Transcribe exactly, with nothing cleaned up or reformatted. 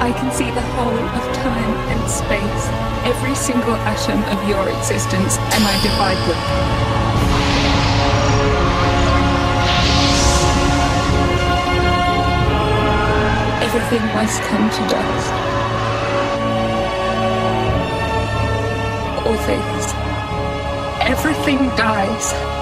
I can see the whole of time and space, every single atom of your existence, and I divide them. Everything must come to dust. All things. Everything dies.